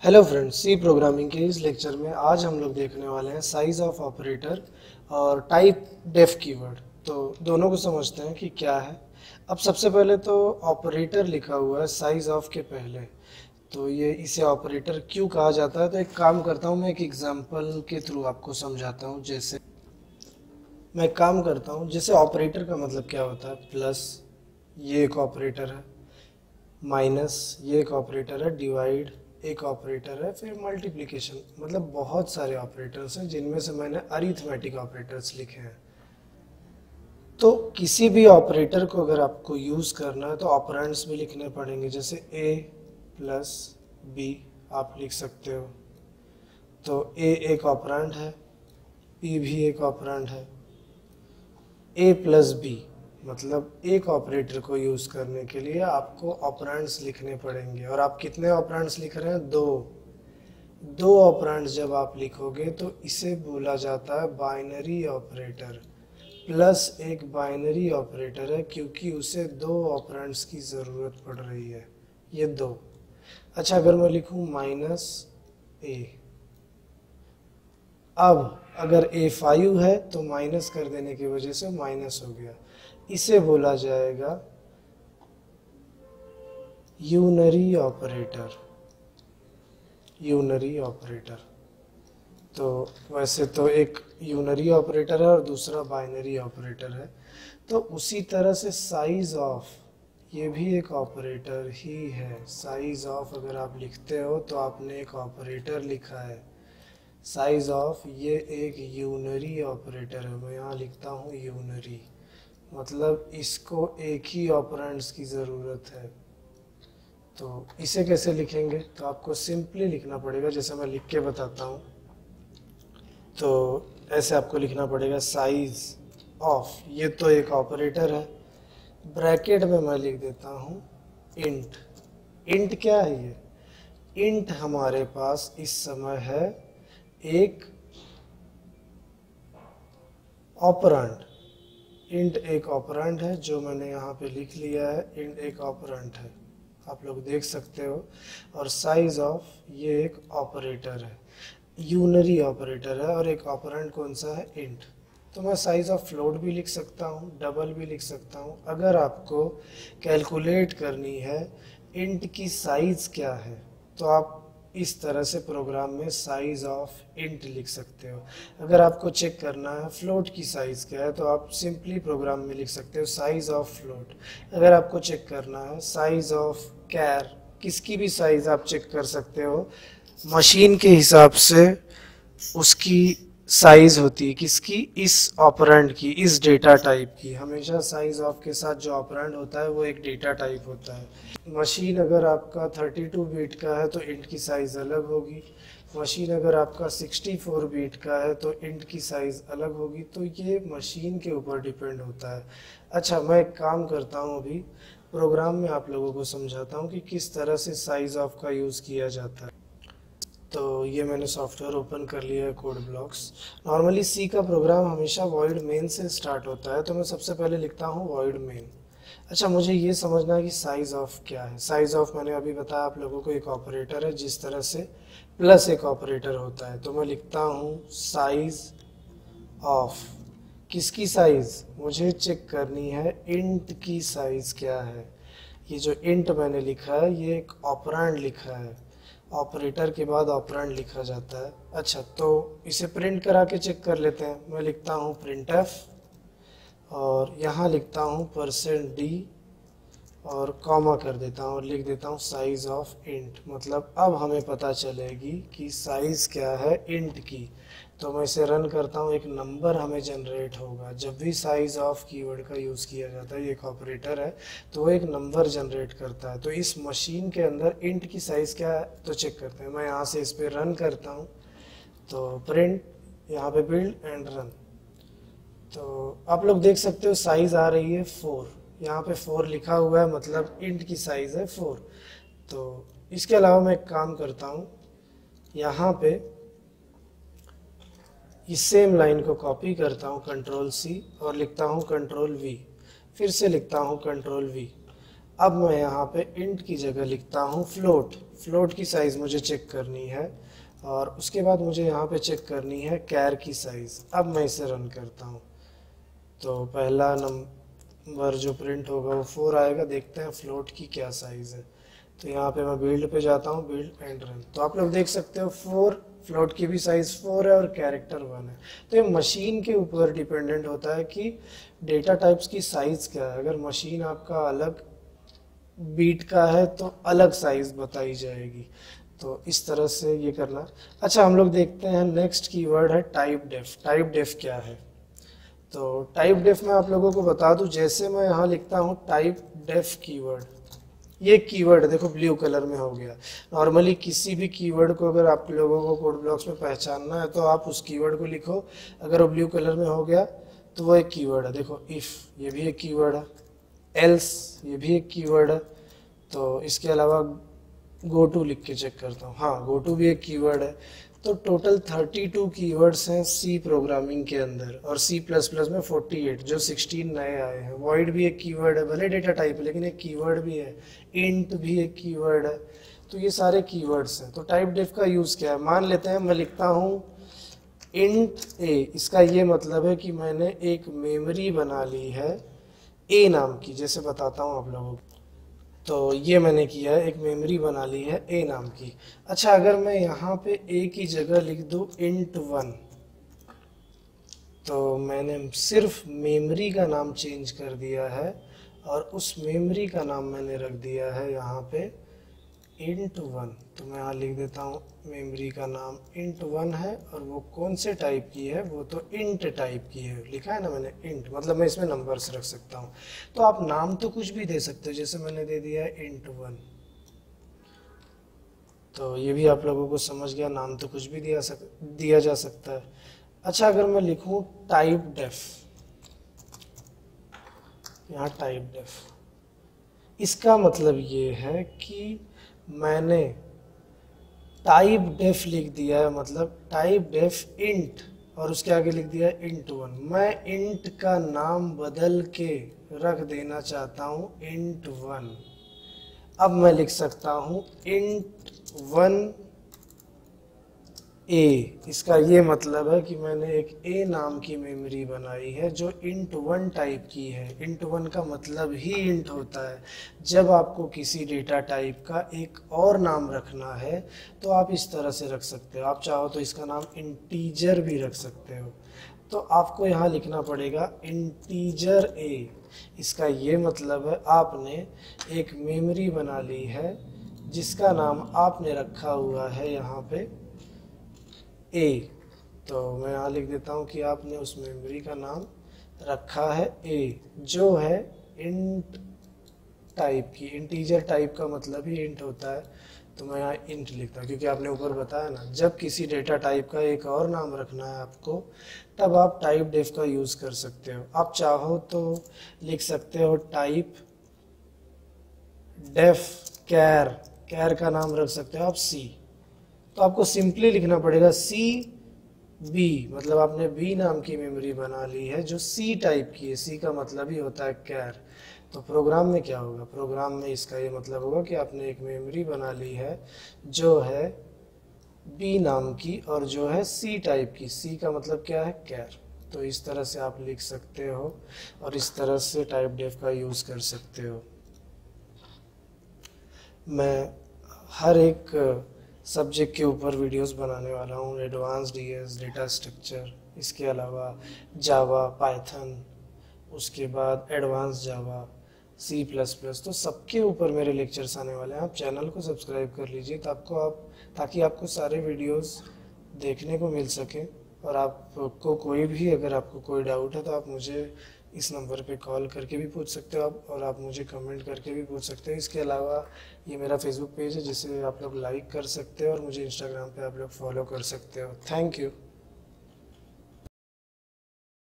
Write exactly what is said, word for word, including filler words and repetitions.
Hello friends, सी programming के इस lecture में आज हम लोग देखने वाले हैं साइज ऑफ ऑपरेटर और टाइप डेफ कीवर्ड। तो दोनों को समझते हैं कि क्या है। अब सबसे पहले तो ऑपरेटर लिखा हुआ है साइज ऑफ के पहले, तो ये इसे ऑपरेटर क्यों कहा जाता है। तो एक काम करता हूँ, मैं एक एग्जांपल के थ्रू आपको समझाता हूँ। जैसे मैं काम करता हूँ, जैसे ऑपरेटर का मतलब क्या होता है, प्लस ये एक ऑपरेटर है, माइनस ये एक ऑपरेटर है, डिवाइड एक ऑपरेटर है, फिर मल्टीप्लिकेशन, मतलब बहुत सारे ऑपरेटर्स हैं जिनमें से मैंने अरिथमेटिक ऑपरेटर्स लिखे हैं। तो किसी भी ऑपरेटर को अगर आपको यूज़ करना है तो ऑपरेंड्स भी लिखने पड़ेंगे। जैसे a प्लस बी आप लिख सकते हो, तो a एक ऑपरेंड है, b भी एक ऑपरेंड है। a प्लस बी मतलब एक ऑपरेटर को यूज़ करने के लिए आपको ऑपरेंड्स लिखने पड़ेंगे। और आप कितने ऑपरेंड्स लिख रहे हैं? दो दो ऑपरेंड्स जब आप लिखोगे तो इसे बोला जाता है बाइनरी ऑपरेटर। प्लस एक बाइनरी ऑपरेटर है क्योंकि उसे दो ऑपरेंड्स की ज़रूरत पड़ रही है, ये दो। अच्छा, अगर मैं लिखूं माइनस ए, अब अगर ए फाइव है तो माइनस कर देने की वजह से माइनस हो गया, इसे बोला जाएगा यूनरी ऑपरेटर। यूनरी ऑपरेटर तो वैसे तो एक यूनरी ऑपरेटर है और दूसरा बाइनरी ऑपरेटर है। तो उसी तरह से साइज ऑफ ये भी एक ऑपरेटर ही है। साइज ऑफ अगर आप लिखते हो तो आपने एक ऑपरेटर लिखा है। साइज ऑफ ये एक यूनरी ऑपरेटर है, मैं यहाँ लिखता हूँ यूनरी, मतलब इसको एक ही ऑपरेंड्स की ज़रूरत है। तो इसे कैसे लिखेंगे? तो आपको सिंपली लिखना पड़ेगा, जैसे मैं लिख के बताता हूँ। तो ऐसे आपको लिखना पड़ेगा साइज ऑफ, ये तो एक ऑपरेटर है, ब्रैकेट में मैं लिख देता हूँ इंट। इंट क्या है ये? इंट हमारे पास इस समय है एक ऑपरेंड। इंट एक ऑपरेंड है जो मैंने यहाँ पे लिख लिया है। इंट एक ऑपरेंड है, आप लोग देख सकते हो। और साइज ऑफ ये एक ऑपरेटर है, यूनरी ऑपरेटर है, और एक ऑपरेंड कौन सा है? इंट। तो मैं साइज ऑफ फ्लोट भी लिख सकता हूँ, डबल भी लिख सकता हूँ। अगर आपको कैलकुलेट करनी है इंट की साइज क्या है तो आप इस तरह से प्रोग्राम में साइज ऑफ इंट लिख सकते हो। अगर आपको चेक करना है फ्लोट की साइज क्या है तो आप सिंपली प्रोग्राम में लिख सकते हो साइज ऑफ फ्लोट। अगर आपको चेक करना है साइज ऑफ कैर, किसकी भी साइज आप चेक कर सकते हो, मशीन के हिसाब से उसकी साइज होती है। किसकी? इस ऑपरेंड की, इस डेटा टाइप की। हमेशा साइज ऑफ के साथ जो ऑपरेंड होता है वो एक डेटा टाइप होता है। मशीन अगर आपका थर्टी टू बीट का है तो इंट की साइज अलग होगी। मशीन अगर आपका सिक्सटी फोर बीट का है तो इंट की साइज अलग होगी। तो ये मशीन के ऊपर डिपेंड होता है। अच्छा, मैं एक काम करता हूँ, अभी प्रोग्राम में आप लोगों को समझाता हूँ कि किस तरह से साइज ऑफ का यूज़ किया जाता है। तो ये मैंने सॉफ्टवेयर ओपन कर लिया है, कोड ब्लॉक्स। नॉर्मली सी का प्रोग्राम हमेशा वॉइड मेन से स्टार्ट होता है, तो मैं सबसे पहले लिखता हूँ वॉइड मेन। अच्छा, मुझे ये समझना है कि साइज ऑफ क्या है। साइज ऑफ मैंने अभी बताया आप लोगों को, एक ऑपरेटर है जिस तरह से प्लस एक ऑपरेटर होता है। तो मैं लिखता हूँ साइज ऑफ, किसकी साइज? मुझे चेक करनी है इंट की साइज क्या है। ये जो इंट मैंने लिखा है ये एक ऑपरेंड लिखा है, ऑपरेटर के बाद ऑपरेंड लिखा जाता है। अच्छा, तो इसे प्रिंट करा के चेक कर लेते हैं। मैं लिखता हूँ प्रिंट एफ और यहाँ लिखता हूँ परसेंट डी और कॉमा कर देता हूँ और लिख देता हूँ साइज ऑफ इंट। मतलब अब हमें पता चलेगी कि साइज क्या है इंट की। तो मैं इसे रन करता हूँ, एक नंबर हमें जनरेट होगा। जब भी साइज ऑफ कीवर्ड का यूज़ किया जाता है, ये एक ऑपरेटर है तो वो एक नंबर जनरेट करता है। तो इस मशीन के अंदर इंट की साइज़ क्या है तो चेक करते हैं। मैं यहाँ से इस पर रन करता हूँ, तो प्रिंट, यहाँ पे बिल्ड एंड रन। तो आप लोग देख सकते हो साइज़ आ रही है फोर, यहाँ पे फोर लिखा हुआ है, मतलब इंट की साइज़ है फोर। तो इसके अलावा मैं एक काम करता हूँ, यहाँ पे इस सेम लाइन को कॉपी करता हूँ, कंट्रोल सी, और लिखता हूँ कंट्रोल वी, फिर से लिखता हूँ कंट्रोल वी। अब मैं यहाँ पे इंट की जगह लिखता हूँ फ्लोट। फ्लोट की साइज़ मुझे चेक करनी है और उसके बाद मुझे यहाँ पे चेक करनी है कैर की साइज़। अब मैं इसे रन करता हूँ तो पहला नंबर जो प्रिंट होगा वो फोर आएगा। देखते हैं फ्लोट की क्या साइज़ है। तो यहाँ पे मैं बिल्ड पे जाता हूँ, बिल्ड एंड रन। तो आप लोग देख सकते हो फोर, फ्लोट की भी साइज़ फोर है और कैरेक्टर वन है। तो ये मशीन के ऊपर डिपेंडेंट होता है कि डेटा टाइप्स की साइज़ क्या है। अगर मशीन आपका अलग बीट का है तो अलग साइज़ बताई जाएगी। तो इस तरह से ये करना। अच्छा, हम लोग देखते हैं नेक्स्ट कीवर्ड है टाइप डेफ। टाइप डेफ क्या है? तो टाइप डेफ मैं आप लोगों को बता दूं, जैसे मैं यहाँ लिखता हूँ टाइप डेफ कीवर्ड, ये कीवर्ड देखो ब्लू कलर में हो गया। नॉर्मली किसी भी कीवर्ड को अगर आप लोगों को कोड ब्लॉक्स में पहचानना है तो आप उस कीवर्ड को लिखो, अगर वो ब्लू कलर में हो गया तो वो एक कीवर्ड है। देखो इफ़, ये भी एक कीवर्ड है, एल्स ये भी एक कीवर्ड है। तो इसके अलावा गो टू लिख के चेक करता हूँ, हाँ गो टू भी एक कीवर्ड है। तो टोटल थर्टी टू कीवर्ड्स हैं सी प्रोग्रामिंग के अंदर और सी प्लस प्लस में फोर्टी एट, जो सिक्सटीन नए आए हैं। वॉइड भी एक कीवर्ड है, भले डेटा टाइप है लेकिन एक कीवर्ड भी है। इंट भी एक कीवर्ड है। तो ये सारे कीवर्ड्स हैं। तो टाइप डेफ का यूज़ क्या है? मान लेते हैं मैं लिखता हूँ इंट ए, इसका ये मतलब है कि मैंने एक मेमोरी बना ली है ए नाम की। जैसे बताता हूँ आप लोगों को, तो ये मैंने किया है, एक मेमोरी बना ली है ए नाम की। अच्छा, अगर मैं यहाँ पे ए की जगह लिख दूँ इंट वन, तो मैंने सिर्फ मेमोरी का नाम चेंज कर दिया है और उस मेमोरी का नाम मैंने रख दिया है यहाँ पे इंट वन। तो मैं यहाँ लिख देता हूँ मेमोरी का नाम इंट वन है और वो कौन से टाइप की है? वो तो इंट टाइप की है। लिखा है ना मैंने इंट, मतलब मैं इसमें नंबर्स रख सकता हूँ। तो आप नाम तो कुछ भी दे सकते हो, जैसे मैंने दे दिया है इंट वन। तो ये भी आप लोगों को समझ गया, नाम तो कुछ भी दिया सक दिया जा सकता है। अच्छा, अगर मैं लिखूँ टाइप डेफ, यहाँ टाइप डेफ, इसका मतलब ये है कि मैंने टाइप डेफ लिख दिया है, मतलब टाइप डेफ इंट और उसके आगे लिख दिया है इंट वन। मैं इंट का नाम बदल के रख देना चाहता हूँ इंट वन। अब मैं लिख सकता हूँ इंट वन ए। इसका ये मतलब है कि मैंने एक ए नाम की मेमोरी बनाई है जो इंट वन टाइप की है। इंट वन का मतलब ही इंट होता है। जब आपको किसी डेटा टाइप का एक और नाम रखना है तो आप इस तरह से रख सकते हो। आप चाहो तो इसका नाम इंटीजर भी रख सकते हो। तो आपको यहाँ लिखना पड़ेगा इंटीजर ए। इसका ये मतलब है आपने एक मेमोरी बना ली है जिसका नाम आपने रखा हुआ है यहाँ पे ए। तो मैं यहाँ लिख देता हूँ कि आपने उस मेमोरी का नाम रखा है ए, जो है इंट टाइप की। इंटीजर टाइप का मतलब ही इंट होता है। तो मैं यहाँ इंट लिखता हूँ क्योंकि आपने ऊपर बताया ना, जब किसी डेटा टाइप का एक और नाम रखना है आपको तब आप टाइप डेफ का यूज़ कर सकते हो। आप चाहो तो लिख सकते हो टाइप डेफ कैर, कैर का नाम रख सकते हो आप सी। तो आपको सिंपली लिखना पड़ेगा सी बी, मतलब आपने बी नाम की मेमोरी बना ली है जो सी टाइप की है। सी का मतलब ही होता है कैर। तो प्रोग्राम में क्या होगा? प्रोग्राम में इसका ये मतलब होगा कि आपने एक मेमोरी बना ली है जो है बी नाम की और जो है सी टाइप की। सी का मतलब क्या है? कैर। तो इस तरह से आप लिख सकते हो और इस तरह से टाइप डेफ का यूज़ कर सकते हो। मैं हर एक सब्जेक्ट के ऊपर वीडियोस बनाने वाला हूँ। Advance D S, data structure, इसके अलावा जावा, पाइथन, उसके बाद advance Java, C plus plus, तो सबके ऊपर मेरे लेक्चर्स आने वाले हैं। आप चैनल को सब्सक्राइब कर लीजिए ताकि आप ताकि आपको सारे वीडियोस देखने को मिल सके। और आपको कोई भी अगर आपको कोई डाउट है तो आप मुझे इस नंबर पे कॉल करके भी पूछ सकते हो आप, और आप मुझे कमेंट करके भी पूछ सकते हो। इसके अलावा ये मेरा फेसबुक पेज है जिसे आप लोग लाइक कर सकते हो और मुझे इंस्टाग्राम पे आप लोग फॉलो कर सकते हो। Thank you.